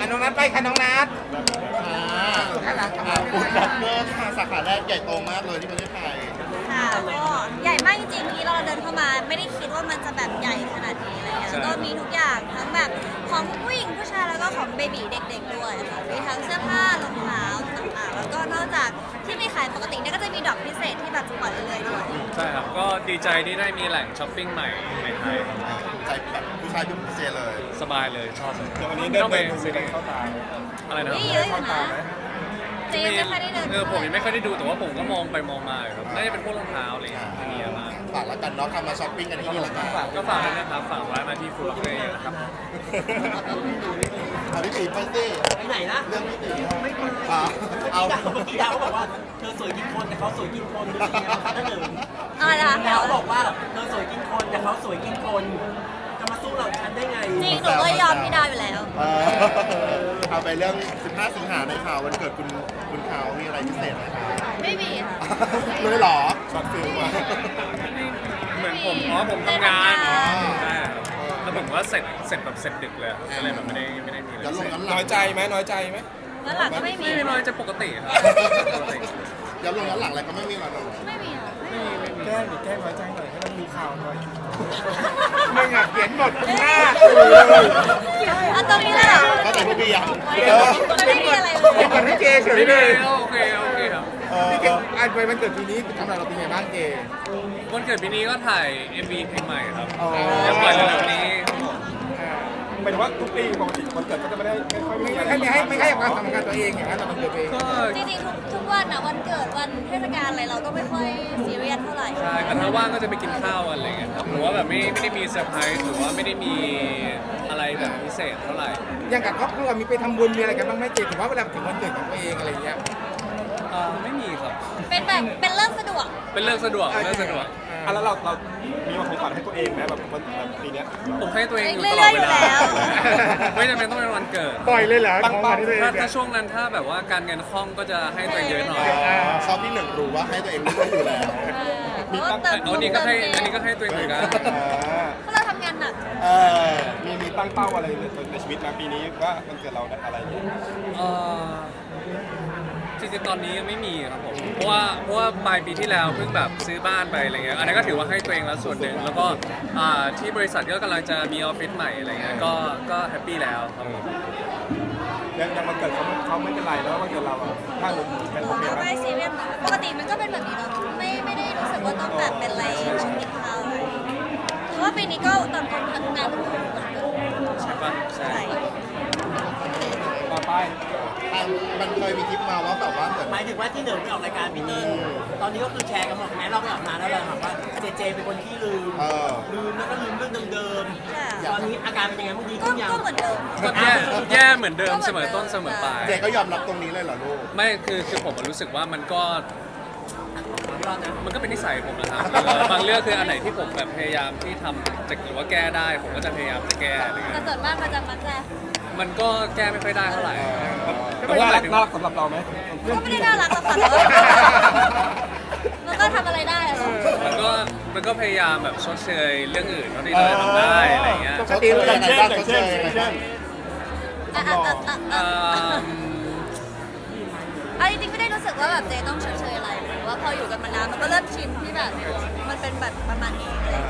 น้องนัทไปค่ะน้องนัทฟู้ดบัตเตอร์ค่ะสาขาแรกใหญ่โตมากเลยที่ประเทศไทยค่ะก็ใหญ่มากจริงๆที่เราเดินเข้ามาไม่ได้คิดว่ามันจะแบบใหญ่ขนาดนี้อะไรเงี้ยแล้วก็มีทุกอย่างทั้งแบบของผู้หญิงผู้ชายแล้วก็ของเบบีเด็กๆด้วยค่ะมีทั้งเสื้อผ้ารองเท้าต่างๆแล้วก็นอกจากที่มีขายปกติเนี่ยก็จะมีดอกพิเศษที่แบบจะปล่อยเรื่อยๆด้วยใช่ครับก็ดีใจที่ได้มีแหล่งช้อปปิ้งใหม่ในไทยใจแบบผู้ชายทุกเจเลยสบายเลยชอบเลยวันนี้เดินไปซื้อเข้าตาอะไรนะนี่เยอะอยู่นะเจไม่ค่อยได้เดินผมยังไม่ค่อยได้ดูแต่ว่าผมก็มองไปมองมาครับน่าจะเป็นพวกรองเท้าอะไรอย่างเงี้ยที่มีมาฝากแล้วกันเนาะทำมาช้อปปิ้งกันที่นี่แหละกันก็ฝากด้วยนะครับฝากร้านมาที่ฟูล็อกเลยนะครับพี่ตีไปสิไปไหนนะเรื่องพี่ตีไม่ไปเอาเมื่อกี้ดาวบอกว่าเธอสวยกินคนแต่เขาสวยกินคนดูสิครับท่านหนึ่งดาวบอกว่าเธอสวยกินคนแต่เขาสวยกินคนจะมาสู้เราฉันได้ไงจริงหนูก็ยอมพี่ดาวอยู่แล้วเอาไปเรื่อง15 สิงหาในข่าววันเกิดคุณข่าวมีอะไรพิเศษไหมไม่มีเลยหรอช็อตฟิลมาเหมือนผมผมทำงานแล้วผมว่าเสร็จแบบเสร็จดึกเลยก็เลยแบบไม่ได้มีอะไรน้อยใจไหมแล้วหลังก็ไม่มีไม่น้อยจะปกติครับย้อนลงย้อนหลังอะไรก็ไม่มีหรอกไม่มีแก้น้อยใจหน่อยให้มันมีข่าวหน่อยไม่อยากเขียนบทหน้าอันตรงนี้เลยเหรอก็แต่พี่ยังไม่มีอะไรเลยก่อนให้เจเฉยเลยโอเคครับพี่เกอันไปวันเกิดปีนี้ทำอะไรเราเป็นไงบ้างเจวันเกิดปีนี้ก็ถ่าย MV เพลงใหม่ครับจะปล่อยเร็วๆนี้หมายถึงว่าทุกปีปกติวันเกิดก็จะไม่ให้ความสำคัญตัวเองอย่างนั้นแต่วันเกิดเองจริงๆทุกวันนะวันเกิดวันเทศกาลอะไรเราก็ไม่ค่อยซีเรียสเท่าไหร่ใช่แต่ถ้าว่างก็จะไปกินข้าวอะไรเงี้ยครับหรือว่าแบบไม่ได้มีเซอร์ไพรส์หรือว่าไม่ได้มีอะไรแบบพิเศษเท่าไหร่อย่างกับครอบครัวมีไปทำบุญมีอะไรกันบ้างไหมเจถือว่าเวลาถึงวันเกิดของตัวเองอะไรเงี้ยไม่มีครับเป็นแบบเป็นเรื่องสะดวกแล้วเรามีของขวัญให้ตัวเองไหมแบบปีนี้ผมให้ตัวเองอยู่ตลอดเวลาไม่จำเป็นต้องเป็นวันเกิดปล่อยเลยเหรอตั้งเป้าถ้าช่วงนั้นถ้าแบบว่าการเงินคล่องก็จะให้ตัวเองเยอะหน่อยชอบที่หนึ่งรู้ว่าให้ตัวเองรู้อยู่แล้วมีตั้งอันนี้ก็ให้ตัวเองเหมือนกันเพราะเราทำงานหนักมีตั้งเป้าอะไรในชีวิตนะปีนี้ว่ามันเกิดเราได้อะไรจริงๆตอนนี้ยังไม่มีครับผมเพราะว่าปลายปีที่แล้วเพิ่งแบบซื้อบ้านไปอะไรเงี้ยอันนั้นก็ถือว่าให้ตัวเองแล้วส่วนหนึ่งแล้วก็ที่บริษัทก็กำลังจะมีออฟฟิศใหม่อะไรเงี้ยก็แฮปปี้แล้วครับผมยังมันเกิดเขาไม่เป็นไรแล้วมันเกิดเราถ้าหนุ่มเป็นโอเคไหมไม่ซีเรียสปกติมันก็เป็นแบบนี้เนาะไม่ได้รู้สึกว่าต้องแบบเป็นอะไรกินข้าวเพราะว่าปีนี้ก็ตอนทำงานทุกคนใช่ปะใช่ต่อไปมันเคยมีคลิปมาว่าแบบว่าหมายถึงว่าที่หนึ่งไปออกรายการปีนี้ตอนนี้ก็คือแชร์กันหมดแม้เราไปออกมาแล้วเลยค่ะว่าเจเป็นคนที่ลืมแล้วก็ลืมเรื่องเดิมๆตอนนี้อาการเป็นยังไงเมื่อกี้ขึ้นยังก็เหมือนเดิมแย่เหมือนเดิมเสมอต้นเสมอปลายเจก็ยอมรับตรงนี้เลยเหรอลูกไม่คือผมรู้สึกว่ามันก็เป็นนิสัยผมนะครับบางเรื่องคืออันไหนที่ผมแบบพยายามที่ทำจะหรือว่าแก้ได้ผมก็จะพยายามจะแก้อะไรเงี้ยแต่ส่วนมากมันก็แก้ไม่ค่อยได้เท่าไหร่แต่ว่าน่ารักสำหรับเราไหมก็ไม่ได้น่ารักหรอกค่ะมันก็ทำอะไรได้มันก็พยายามแบบชดเชยเรื่องอื่นเท่าที่เราทำได้อะไรเงี้ยชดเชยอะไรบ้างชดเชยจริงๆไม่ได้รู้สึกว่าแบบเจต้องเฉยๆอะไรหรือว่าพออยู่กันมานานมันก็เริ่มชินที่แบบมันเป็นแบบประมาณนี้เลย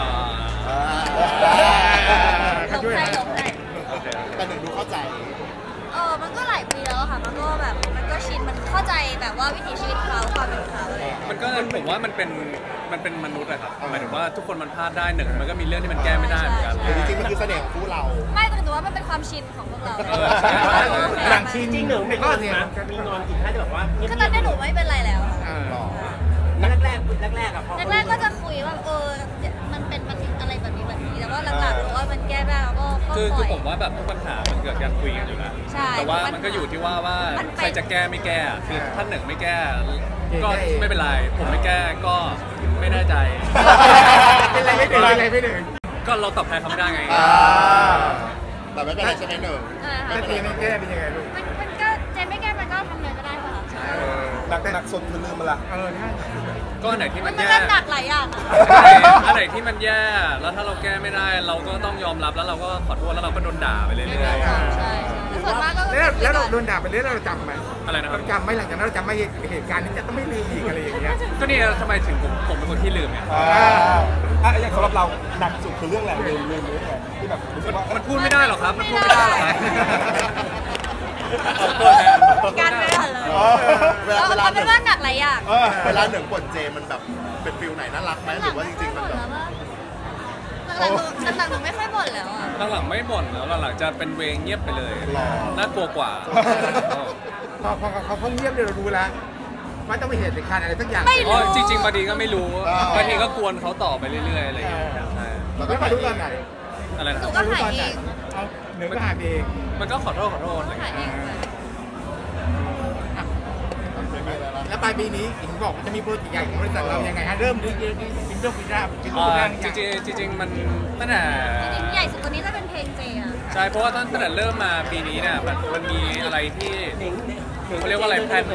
หลงใจแต่หนึ่งดูเข้าใจมันก็หลายปีแล้วค่ะมันก็แบบมันก็ชินมันเข้าใจแบบว่าวิถีชีวิตเขาความเป็นเขาอะไรมันก็ผมว่ามันเป็นมนุษย์อะครับหมายถึงว่าทุกคนมันพลาดได้หนึ่งมันก็มีเรื่องที่มันแก้ไม่ได้เหมือนกันจริงๆมันคือเสน่ห์ของคู่เราไม่แต่ว่ามันเป็นความชินของพวกเราหลังชินจริงหนึ่งเป็นก็เนี่ยมีนอนกินข้าวจะแบบว่าก็ตอนนี้หนูไม่เป็นไรแล้วแรกอะพอแรกก็จะคุยว่ามันเป็นอะไรแบบนี้แต่ว่าหลังๆหรือว่ามันแก้ได้แล้วก็คือผมว่าแบบทุกปัญหามันเกิดการคุยกันอยู่แล้วแต่ว่ามันก็อยู่ที่ว่าใครจะแก้ไม่แก้คือท่านหนึ่งไม่แก้ก็ไม่เป็นไรผมไม่แก้ก็ไม่แน่ใจเป็นไรไม่ถึงก็เราตอบแทนเขาไม่ได้ไงแต่ไม่เป็นไรใช่ไหมหนึ่งไม่แก้เป็นยังไงลูกมันก็เจนไม่แก้มันก็ทำเลยก็ได้ป่ะหนักสุดคือลืมมันละก็อันไหนที่มันแย่หนักหลายอย่างอันไหนที่มันแย่แล้วถ้าเราแก้ไม่ได้เราก็ต้องยอมรับแล้วเราก็ขอโทษแล้วเราก็โดนด่าไปเรื่อยๆใช่ส่วนมากแล้วเราโดนด่าไปเรื่อยเราจำไหมอะไรนะครับเราจำไหมหลังจากนั้นเราจำไหมเหตุการณ์นี้จะต้องไม่ลืมอีกอะไรอย่างเงี้ยก็นี่ทำไมถึงผมเป็นคนที่ลืมเนี่ยอย่างสำหรับเราหนักสุดคือเรื่องอะไรลืมหรือไงที่แบบรู้สึกว่ามันพูดไม่ได้หรอกครับ มันพูดไม่ได้หรอกครับการไปก่อนเลยเวลาเอาเป็นว่าหนักหลายอย่างเวลาหนึ่งบ่นเจมันแบบเป็นฟิลไหนน่ารักไหมหรือว่าจริงๆมันแบบหลังๆหนูไม่ค่อยบ่นแล้วอ่ะหลังๆไม่บ่นแล้วหลังๆจะเป็นเวงเงียบไปเลย น่ากลัวกว่าพอเขาเงียบเลยเรารู้แล้วว่าต้องมีเหตุการณ์อะไรสักอย่างไม่รู้จริงๆบางทีก็ไม่รู้บางทีก็กวนเขาต่อไปเรื่อยๆอะไรอย่างเงี้ยใช่แล้วแล้วก็มารู้ตอนไหนอะไรนะหนูก็หายเองเอาหนึ่งก็หายเองมันก็ขอโทษอะไรอย่างหายเงี้ยเองแล้วปลายปีนี้เห็นบอกว่าจะมีโปรเจกต์ใหญ่ของบริษัทเรายังไงฮะเริ่มดึกๆเป็นเรื่องปีหน้าเป็นเรื่องแรกจริงๆมันตั้งแต่จริงๆใหญ่สุดตัวนี้จะเป็นเพลงเจอ่ะใช่เพราะว่าตั้งแต่เริ่มมาปีนี้เนี่ยมันมีอะไรที่เขาเรียกว่าอะไรแพลน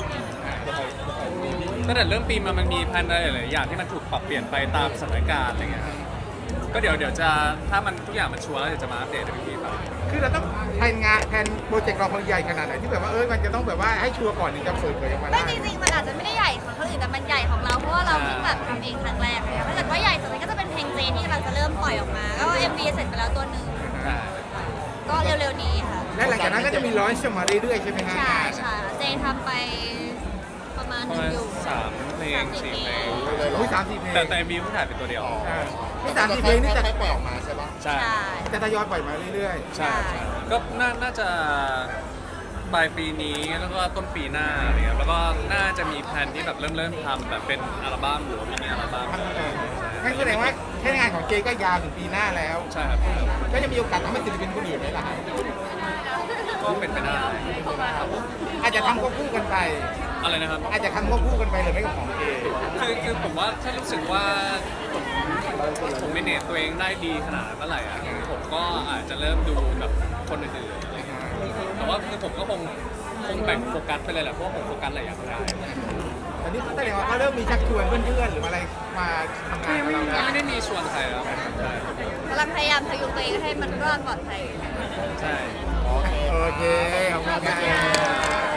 ตั้งแต่เริ่มปีมามันมีแพลนอะไรหลายอย่างที่มันถูกปรับเปลี่ยนไปตามสถานการณ์อะไรเงี้ยครับก็เดี๋ยวจะถ้ามันทุกอย่างมันชัวร์แล้วเดี๋ยวจะมาอัปเดตให้พี่ๆฟังคือเราต้องแผนโปรเจกต์เราคนใหญ่ขนาดไหนที่แบบว่ามันจะต้องแบบว่าให้ชัวร์ก่อนถึงจะเปิดเผยออกมาไม่ได้จริงๆมันอาจจะไม่ได้ใหญ่ของคนอื่นแต่มันใหญ่ของเราเพราะว่าเราเพิ่งแบบทำเองครั้งแรกเลยถ้าเกิดว่าใหญ่สุดมันก็จะเป็นเพลงเจที่กำลังจะเริ่มปล่อยออกมาก็ MV เสร็จไปแล้วตัวหนึ่งใช่ก็เร็วๆนี้ค่ะและหลังจากนั้นก็จะมีร้อยมาเรื่อยๆใช่ไหมฮะใช่ใช่เจทำไปประมาณประหนึ่มาง ณอยู่ 3 เพลง 4 เพลงอุ้ย3-4เพลงแต่มีผู้ถ่ายเป็นตัวเดียวนี่3-4เพลงนี่จะค่อยๆปล่อยออกมาใช่ปะใช่ใช่จะทยอยปล่อยมาเรื่อยใช่ก็น่าจะปลายปีนี้แล้วก็ต้นปีหน้าอะไรเงี้ยแล้วก็น่าจะมีแผนที่แบบเริ่มทำแบบเป็นอัลบั้มหรือว่ามินิอัลบั้มๆงั้นแสดงว่าแค่งานของเจก็ยาวถึงปีหน้าแล้วใช่ครับก็จะมีโอกาสทำให้ศิลปินคนอื่นไหมล่ะก็เป็นไปได้อาจจะทำควบคู่กันไปอะไรนะครับอาจจะทำควบคู่กันไปเลยไม่กับของเจคือผมว่าถ้ารู้สึกว่าผมเมเนจตัวเองได้ดีขนาดเมื่อไหร่อ่ะผมก็อาจจะเริ่มดูแบบคนอื่นๆอะไรเงี้ยแต่ว่าคือผมก็คงแบ่งโฟกัสไปเลยแหละเพราะว่าผมโฟกัสหลายอย่างไม่ได้ตอนนี้แสดงว่าเขาเริ่มมีชักชวนเพื่อนๆหรืออะไรมาทำงานกับเราแล้วไม่ได้มีชวนใครแล้วใช่กำลังพยายามพยุงตัวเองให้มันรอดปลอดภัยใช่โอเคขอบคุณครับ